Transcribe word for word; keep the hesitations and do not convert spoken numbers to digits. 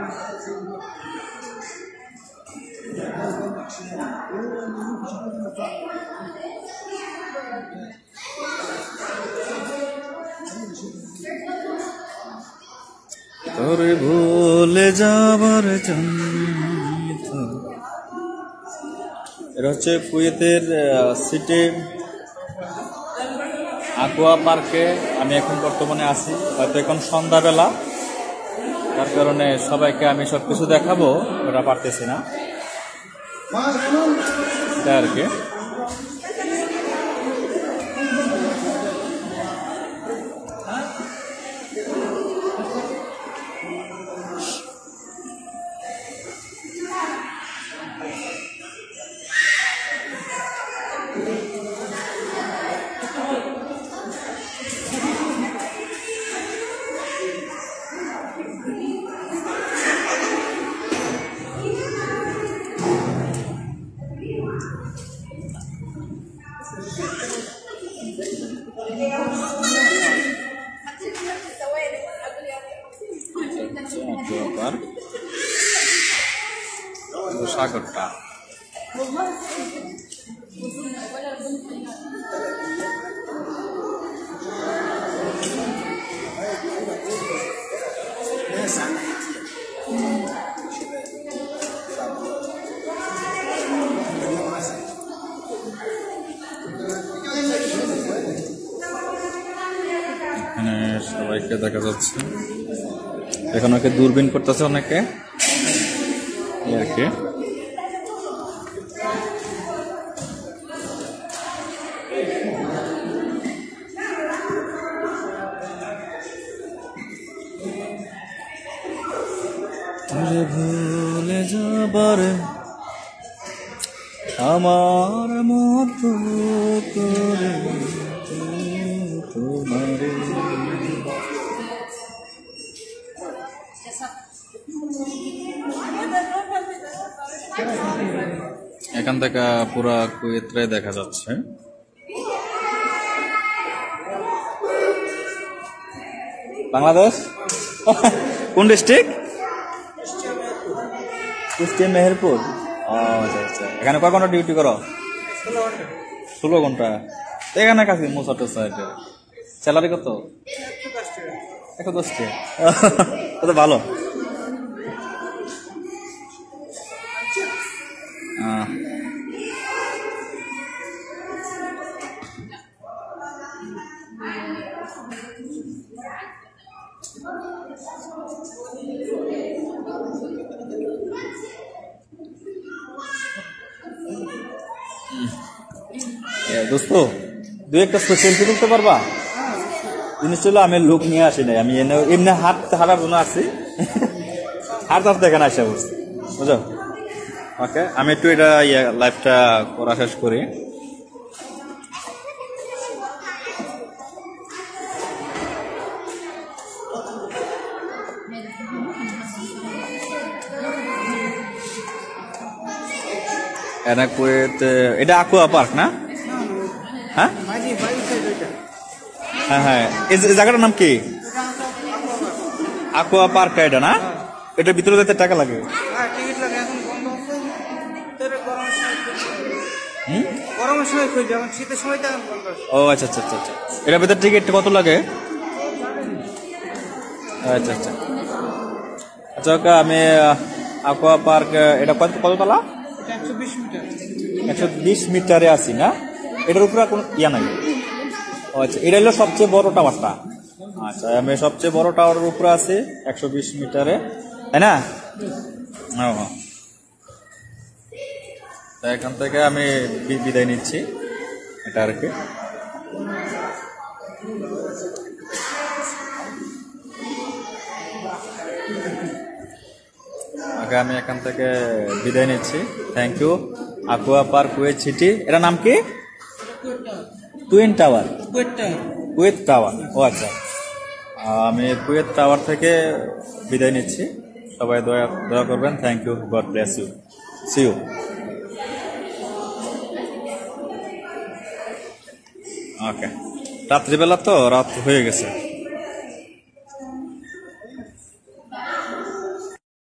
তোরে ভুলে যাবার জন্য। এটা হচ্ছে কুয়েতের সিটি আকুয়া পার্কে আমি এখন বর্তমানে আছি। হয়তো এখন সন্ধ্যাবেলা, তার কারণে সবাইকে আমি সব কিছু দেখাবো ওটা পারতেছি না আর কি। সাগরটা এখানে সবাইকে দেখা যাচ্ছে। এখন ওকে দূরবীন করতেছে অনেকে আর কি। ভুলে যাবার আমার মতো করে তোমার এখান থেকে পুরা কুয়েতটাই দেখা যাচ্ছে। বাংলাদেশ কোন ডিস্ট্রিক্ট? কুষ্টিয়া মেহেরপুর। আচ্ছা আচ্ছা। এখানে কয় ঘন্টা ডিউটি করো? ষোলো ঘন্টা। এখানে কাছে মোসাটো সাইডে স্যালারি কত? একশো দশ টাকা। ভালো। দোস্ত দুই একটা সেলফি তুলতে পারবা? জিনিস ছিল আমি লোক নিয়ে আসি নাই, আমি এমনি হাত হারার জন্য আসি। হাত হাত দেখেন আসা বলছি, বুঝো? ওকে, আমি একটু এটা ইয়ে লাইভটা করা শেষ করি। এনা কুয়েত, এটা আকুয়া পার্ক না? হ্যাঁ হ্যাঁ হ্যাঁ। এই জায়গাটার নাম কি? আকুয়া পার্ক এটা না? এটার ভিতরে যেতে টাকা লাগে? ও আচ্ছা আচ্ছা আচ্ছা। এটার ভিতরে টিকিট কত লাগে? আচ্ছা আচ্ছা আচ্ছা। ওকে, আমি আকুয়া পার্ক, এটা কত কত তলা? একশো বিশ মিটারে আছি না? এটার উপরে কোনো ইয়া নাই? ও আচ্ছা, এটা হলো সবচেয়ে বড় টাওয়ারটা। আচ্ছা, আমি সবচেয়ে বড় টাওয়ারের উপরে আছি একশো বিশ মিটারে, তাই না? ও, এখান থেকে আমি বিদায় নিচ্ছি এটা আর কি। আগে আমি এখান থেকে বিদায় নিচ্ছি। Thank you. Aqua park Kuwait City. এটার নাম কি? Twin tower. Kuwait tower. ও আচ্ছা, আমি কুয়েত টাওয়ার থেকে বিদায় নিচ্ছি। সবাই দয়া দয়া করবেন। Thank you. God bless you. See you. Okay, রাত্রিবেলা তো রাত হয়ে গেছে।